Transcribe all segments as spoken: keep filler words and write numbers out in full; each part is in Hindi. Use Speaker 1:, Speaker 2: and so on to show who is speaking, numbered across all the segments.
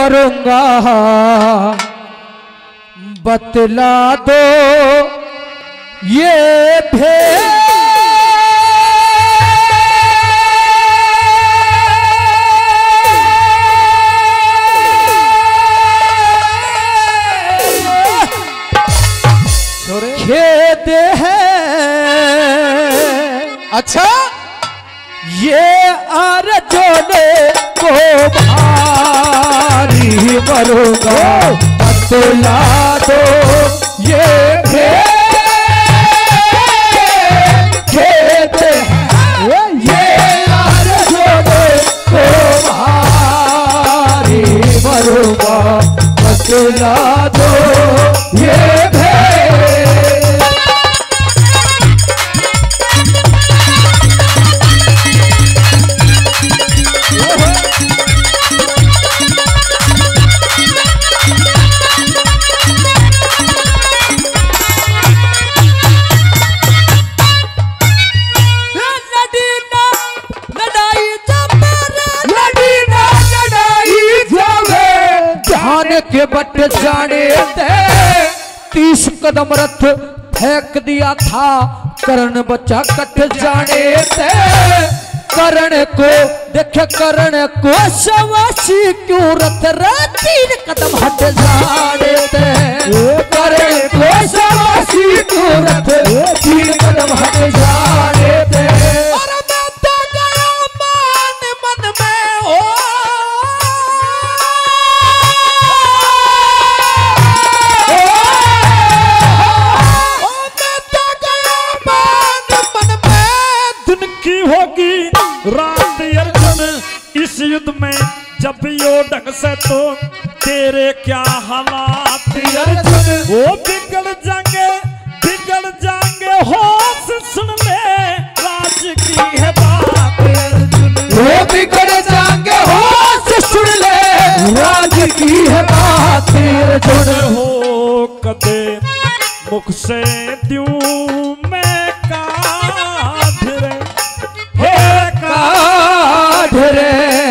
Speaker 1: मरूंगा बतला दो ये भेद। खेद है
Speaker 2: अच्छा
Speaker 1: ये आरज़ू को भारी मरूंगा बतला दो ये खेद है ये आरज़ू को भारी मरूंगा बतला दो ये के बट जाने दे तीस कदम रथ फेंक दिया था करण बचा कट जाने दे करण को देखे करण को सवासी क्यों रथ रे तीन कदम हट जाने दे करण को सवासी क्यों रथ तीन कदम हट जाने दे। और मैं तो गया मान मन में हो
Speaker 3: रात अर्जुन इस युद्ध में जब यो ढंग से तो तेरे क्या हालात अर्जुन वो बिगड़ जाएंगे बिगड़ जाएंगे होश सुन ले राज की है बात अर्जुन
Speaker 1: वो बिगड़ जाएंगे होश सुन ले राज की है बात अर्जुन
Speaker 3: हो कदे मुख से द्यूं मैं काढ़ रे
Speaker 1: काढ़ रे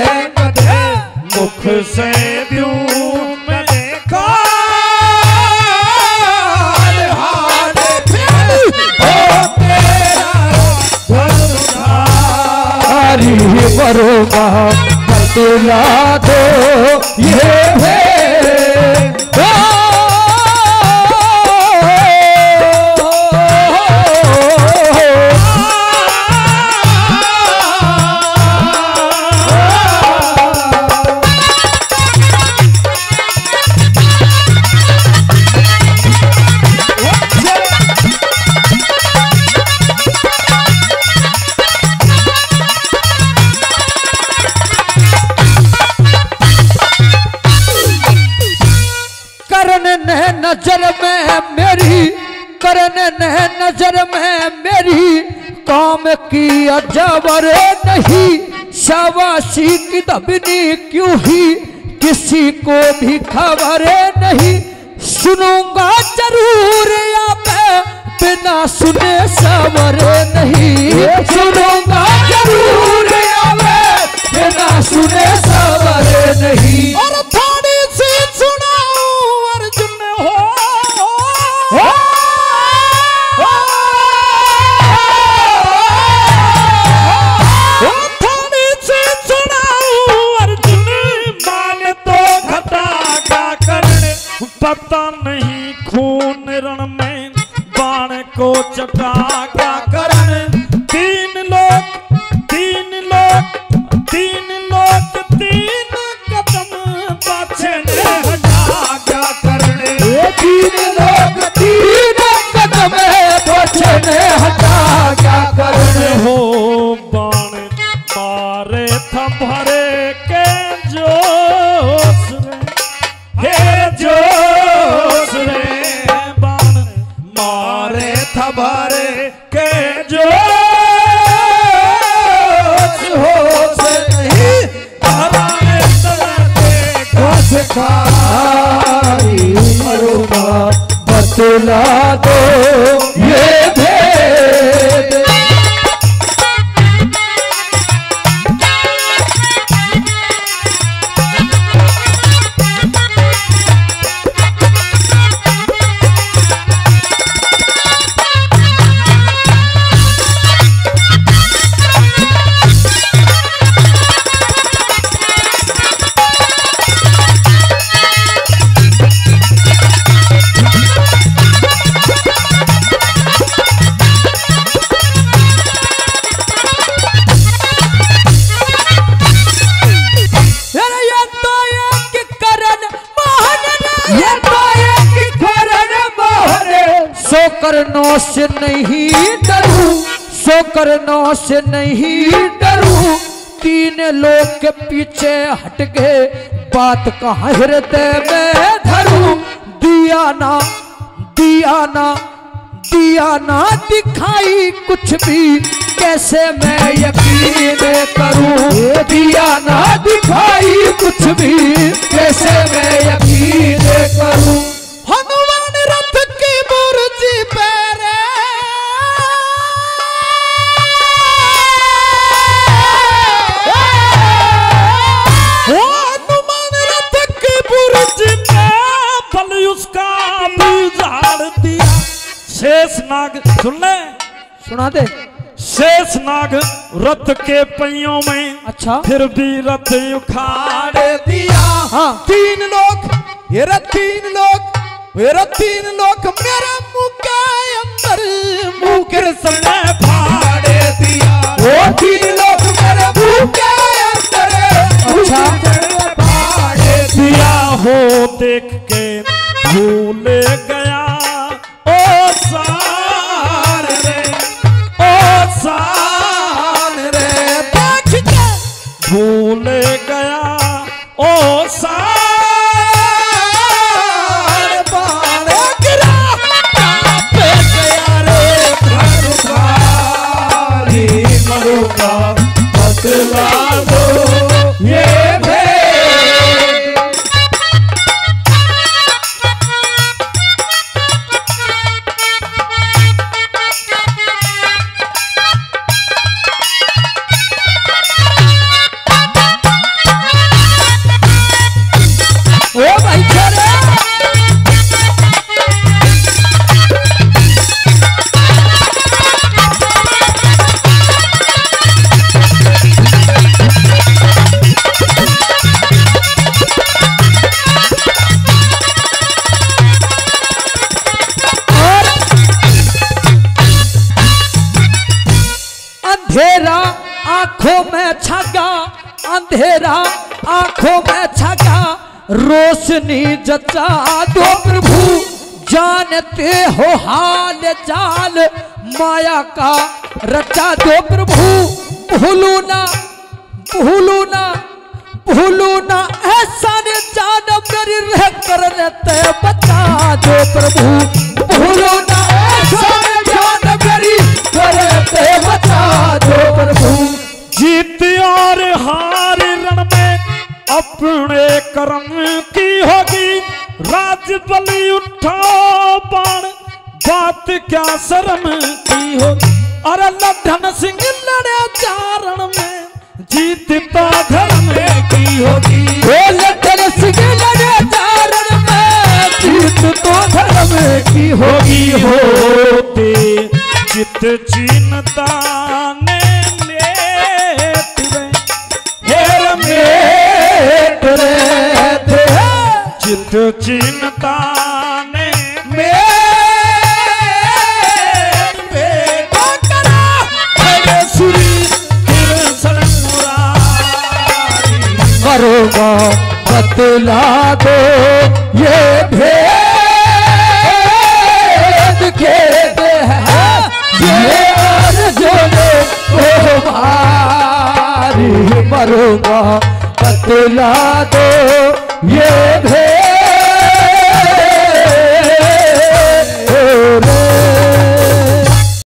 Speaker 3: मुख से द्यूं मैं काढ़
Speaker 1: हाथ फिर हो तेरा धनुधारी मरूंगा बतला दो ये भेद। नजर में मेरी करन ने नजर में मेरी काम की अजबर नहीं शाबाशी की दबनी क्यों ही किसी को भी खबर नहीं सुनूंगा जरूर आप बिना सुने सबर नहीं सुनूंगा जरूर आप बिना सुने सबर नहीं। और थोड़ी सी सुनाऊं अर्जुन हो, हो, हो, हो थोड़ी सी सुनाऊं अर्जुन माने तो घटा क्या करने पता नहीं खून रण में बाण को चटा क्या करने तीन लोग तीन लोग तीन लोग तीन कदम पाछे ने हटा क्या करने तीन लोग तीन कदम पाछे ने हटा क्या करने हो बाण मारे था भरे के जोश रे हे जोश रे बाण मारे था भरे के जोश होश नहीं हराने तलते घोष खाई मरूंगा बतला दो ये भेद। करनों से नहीं डरूं, सौ करनों से नहीं डरूं, तीन लोग के पीछे हट गए, बात कहाँ हृदय में धरूं। दिया ना दिया ना दिया ना दिखाई कुछ भी, कैसे मैं यकीन करूं। दिया ना दिखाई कुछ भी, कैसे मैं यकीन करूं।
Speaker 2: हनुमान रथ की बुर्ज पे रे,
Speaker 3: हनुमान रथ की बुर्ज पे बल उसका बिगाड़ दिया। शेषनाग सुन ले,
Speaker 1: सुना दे।
Speaker 3: शेषनाग रथ के पहियों में,
Speaker 1: अच्छा
Speaker 3: फिर भी रथ उखाड़ दिया।
Speaker 1: हाँ
Speaker 2: तीन लोग मेरा तीन लोग मेरा तीन लोग मेरा मुंह के अंदर मुंह के सामने फाड़ दिया। वो तीन लोग मेरे मुंह के अंदर
Speaker 1: अच्छा
Speaker 2: फाड़
Speaker 3: दिया। हो देख के भूल गया ओ सार रे, ओ सार
Speaker 2: रे देख के
Speaker 3: भूल गया ओ सार।
Speaker 2: बाण गिरा पे गया रे घरवाली
Speaker 3: मरूंगा बतला दो ये भेद।
Speaker 1: ओ भाई छोरे अंधेरा आंखों में छगा, अंधेरा आंखों में छगा, रोशनी जचा दो प्रभु, जानते हो हाल चाल माया का रचा दो प्रभु। भूलू ना भूलू ना भूलू ना ऐसा ने जान मेरी रह करने ते बता दो प्रभु। भूलू ना ऐसा ने जान मेरी करने ते बता दो प्रभु।
Speaker 3: जीत और हार रण में अपने कर्म की होगी, राज बलि उठाओ बाण, बात क्या शर्म की होगी। अरे लड्ढन सिंह लड़े चारण में, जीत तो धर्म की होगी।
Speaker 1: ओ लड्ढन सिंह लड़े चारण में, जीत तो धर्म की होगी।
Speaker 3: होते चित चिन्ता ने लेत रे, हेर मेट रे, चित चिन्ता ने
Speaker 1: मरूंगा बतला दो ये भेद, खेद है ये अर्जुन ओ भारी। मरूंगा बतला दो ये भेद,